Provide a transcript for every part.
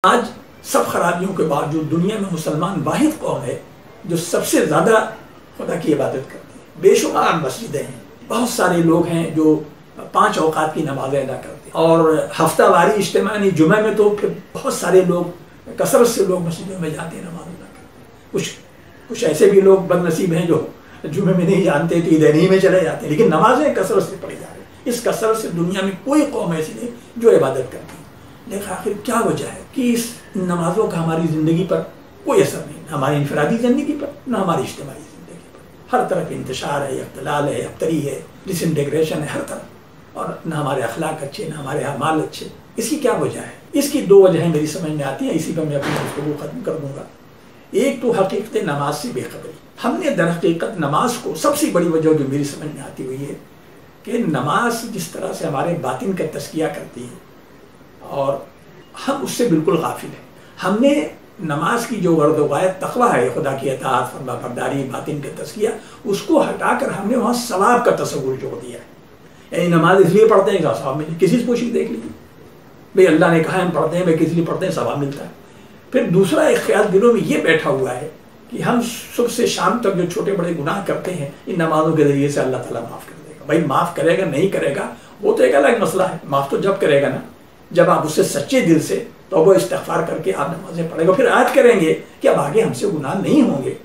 آج سب خرابیوں کے باوجود دنیا میں مسلمان واحد قوم ہے جو سب سے زیادہ خدا کی عبادت کرتی ہے۔ بے شمار مسجدیں ہیں، بہت سارے لوگ ہیں جو 5 اوقات کی نمازیں ادا کرتے ہیں، اور ہفتہ واری اجتماعی جمعہ میں تو پھر بہت سارے لوگ کثرت سے لوگ مسجدوں میں جاتے ہیں نماز ادا کرتے ہیں۔ کچھ ایسے بھی لوگ بد نصیب ہیں جو جمعے میں نہیں جانتے تو عیدینی میں چلے جاتے ہیں، لیکن نمازیں کثرت سے پڑھی جا رہی ہیں۔ اس کثرت سے دنیا میں کوئی قوم ایسی نہیں جو عبادت کرتی ہے۔ لیکن آخر کیا وجہ ہے کہ اس نمازوں کا ہماری زندگی پر کوئی اثر نہیں، نہ ہماری انفرادی زندگی پر نہ ہماری اجتماعی زندگی پر۔ ہر طرف انتشار ہے، اختلال ہے، ابتری ہے، ڈس انٹیگریشن ہے ہر طرف، اور نہ ہمارے اخلاق اچھے نہ ہمارے اعمال اچھے۔ اس کی کیا وجہ ہے؟ اس کی 2 وجہیں میری سمجھ میں آتی ہیں، اسی پر میں اپنی گفتگو ختم کر دوں گا۔ ایک تو حقیقت نماز سے بے خبری۔ ہم نے در حقیقت نماز کو سب سے بڑی وجہ جو میری سمجھ میں آتی ہوئی ہے کہ نماز جس طرح سے ہمارے باطن کا تزکیہ کرتی ہے اور ہم اس سے بالکل غافل ہیں۔ ہم نے نماز کی جو غرض و غایت تقویٰ ہے، خدا کی اطاعت، فرما برداری، باطن کا تزکیہ، اس کو ہٹا کر ہم نے وہاں ثواب کا تصور جوڑ دیا ہے۔ یعنی نماز اس لیے پڑھتے ہیں کہ ثواب ملے، کسی سے پوچھ دیکھ لیجیے بھئی اللہ نے کہا ہم پڑھتے ہیں، بھئی کس لیے پڑھتے ہیں؟ ثواب ملتا ہے۔ پھر دوسرا ایک خیال دلوں میں یہ بیٹھا ہوا ہے کہ ہم صبح سے شام تک جو چھوٹے بڑے گناہ کرتے ہیں ان نمازوں کے ذریعے سے اللہ تعالیٰ معاف کر دے گا۔ بھائی معاف کرے گا نہیں کرے گا وہ تو ایک الگ مسئلہ ہے، معاف تو جب کرے گا نا جب آپ اس سے سچے دل سے توبہ استغفار کر کے آپ نمازیں پڑھیں گے، پھر عہد کریں گے کہ اب آگے ہم سے گناہ نہیں ہوں گے،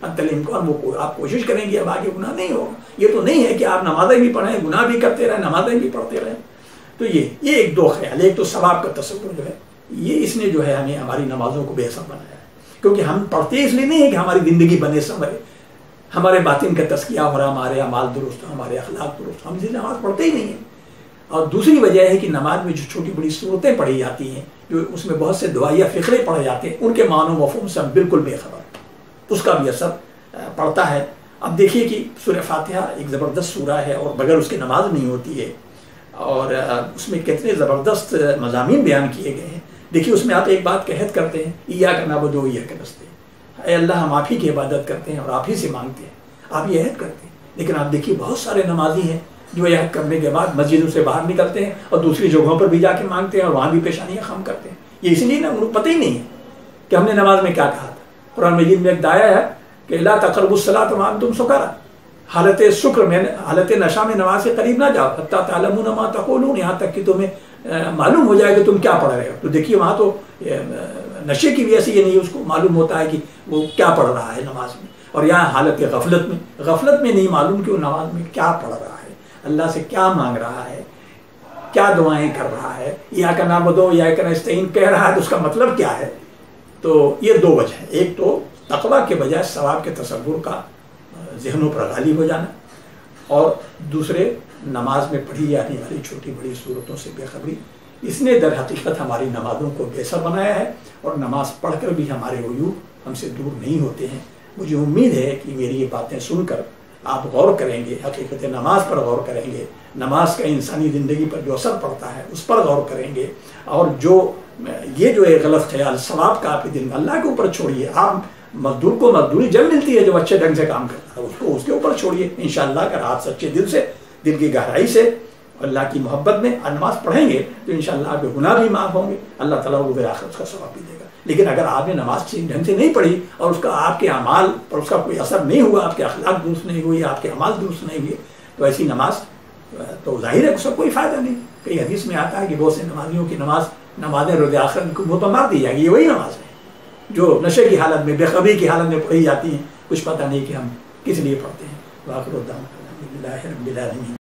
آپ کوشش کریں گے اب آگے گناہ نہیں ہوگا۔ یہ تو نہیں ہے کہ آپ نمازیں بھی پڑھیں، گناہ بھی کرتے رہیں، نمازیں بھی پڑھتے رہیں۔ تو یہ ایک 2 خیال، ایک تو ثواب کا تصور جو ہے یہ اس نے جو ہے ہمیں ہماری نمازوں کو بے اثر بنایا ہے، کیونکہ ہم پڑھتے اس لیے نہیں ہے کہ ہماری زندگی بنے سنورے، ہمارے باطن کا تزکیہ ہو رہا، ہمارے اعمال درست ہوں، ہمارے اخلاق درست ہوں، ہم اس لیے نماز پڑھتے ہی نہیں ہیں۔ اور دوسری وجہ ہے کہ نماز میں جو چھوٹی بڑی صورتیں پڑھی جاتی ہیں، جو اس میں بہت سے دعائیہ فقرے پڑھے جاتے ہیں، ان کے معنی و مفہوم سے ہم بالکل بے خبر، اس کا بھی اثر پڑتا ہے۔ اب دیکھیے کہ سورہ فاتحہ ایک زبردست سورہ ہے اور بغیر اس کے نماز نہیں ہوتی ہے، اور اس میں کتنے زبردست مضامین بیان کیے گئے ہیں۔ دیکھیے اس میں آپ ایک بات عہد کرتے ہیں، ایاک نعبد و ایاک نستعین، اے اللہ ہم آپ ہی کی عبادت کرتے ہیں اور آپ ہی سے مانگتے ہیں، آپ یہ عہد کرتے ہیں۔ لیکن آپ دیکھیے بہت سارے نمازی ہیں جو عہد کرنے کے بعد مسجدوں سے باہر نکلتے ہیں اور دوسری جگہوں پر بھی جا کے مانگتے ہیں اور وہاں بھی پیشانیاں خم کرتے ہیں۔ یہ اس لیے نا انہیں پتہ ہی نہیں ہے کہ ہم نے نماز میں کیا کہا تھا۔ قرآن مجید میں ایک دعا ہے کہ لا تقربوا الصلاۃ وانتم سکارى، حالت سکر میں، حالت نشہ میں نماز سے قریب نہ جاؤ، حتیٰ تعلمون ما تقولون، یہاں تک کہ تمہیں معلوم ہو جائے کہ تم کیا پڑھ رہے ہو۔ تو دیکھیے وہاں تو نشے کی وجہ سے یہ نہیں اس کو معلوم ہوتا ہے کہ وہ کیا پڑھ رہا ہے نماز میں، اور یہاں حالت غفلت میں نہیں معلوم کہ وہ نماز میں کیا پڑھ رہا ہے، اللہ سے کیا مانگ رہا ہے، کیا دعائیں کر رہا ہے، ایاک نعبد و ایاک نستعین کہہ رہا ہے تو اس کا مطلب کیا ہے۔ تو یہ 2 وجہ ہیں، ایک تو تقویٰ کے بجائے ثواب کے تصور کا ذہنوں پر غالب ہو جانا، اور دوسرے نماز میں پڑھی جانے والی چھوٹی بڑی صورتوں سے بے خبری۔ اس نے در حقیقت ہماری نمازوں کو بے اثر بنایا ہے، اور نماز پڑھ کر بھی ہمارے عیوب ہم سے دور نہیں ہوتے ہیں۔ مجھے امید ہے کہ میری یہ باتیں سن کر آپ غور کریں گے، حقیقت نماز پر غور کریں گے، نماز کا انسانی زندگی پر جو اثر پڑتا ہے اس پر غور کریں گے، اور یہ جو ایک غلط خیال ثواب کا آپ کے دل میں، اللہ کے اوپر چھوڑیے۔ آپ مزدور کو مزدوری جب ملتی ہے جو اچھے ڈھنگ سے کام کرتا ہے، اس کو اس کے اوپر چھوڑیے۔ انشاءاللہ اگر آپ سچے دل سے، دل کی گہرائی سے اللہ کی محبت میں نماز پڑھیں گے تو انشاءاللہ آپ کے گناہ بھی معاف ہوں گے، اللہ تعالیٰ وہ آخرت کا ثواب بھی دے گا۔ لیکن اگر آپ نے نماز ڈھنگ سے نہیں پڑھی اور اس کا آپ کے اعمال پر اس کا کوئی اثر نہیں ہوا، آپ کے اخلاق درست نہیں ہوئے، آپ کے اعمال درست نہیں ہوئے، تو ایسی نماز تو ظاہر ہے اس کا کوئی فائدہ نہیں۔ کئی حدیث میں آتا ہے کہ بہت سے نمازیوں کی نمازیں روز آخر کو منہ پر مار دی جائے گی۔ یہ وہی نماز ہے جو نشے کی حالت میں، بے خبری کی حالت میں پڑھی جاتی ہیں، کچھ پتہ نہیں کہ ہم کس لیے پڑھتے ہیں۔ وآخر دعوانا الحمدللہ رب العالمین۔